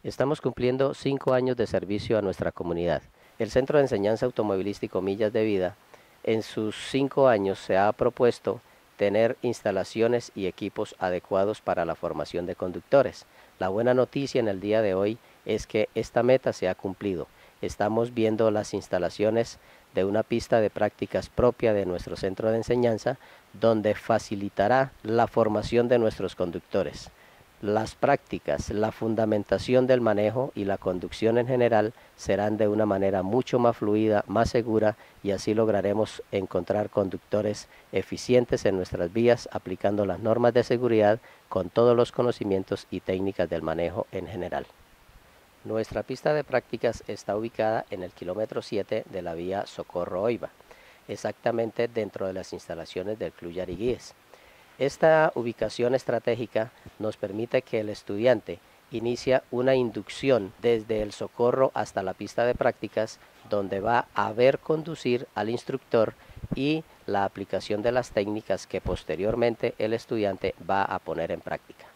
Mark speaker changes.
Speaker 1: Estamos cumpliendo 5 años de servicio a nuestra comunidad. El Centro de Enseñanza Automovilístico Millas de Vida, en sus 5 años se ha propuesto tener instalaciones y equipos adecuados para la formación de conductores. La buena noticia en el día de hoy es que esta meta se ha cumplido. Estamos viendo las instalaciones de una pista de prácticas propia de nuestro centro de enseñanza, donde facilitará la formación de nuestros conductores. Las prácticas, la fundamentación del manejo y la conducción en general serán de una manera mucho más fluida, más segura, y así lograremos encontrar conductores eficientes en nuestras vías aplicando las normas de seguridad con todos los conocimientos y técnicas del manejo en general. Nuestra pista de prácticas está ubicada en el kilómetro 7 de la vía Socorro-Oiva, exactamente dentro de las instalaciones del Club Yariguíes. Esta ubicación estratégica nos permite que el estudiante inicia una inducción desde el Socorro hasta la pista de prácticas, donde va a ver conducir al instructor y la aplicación de las técnicas que posteriormente el estudiante va a poner en práctica.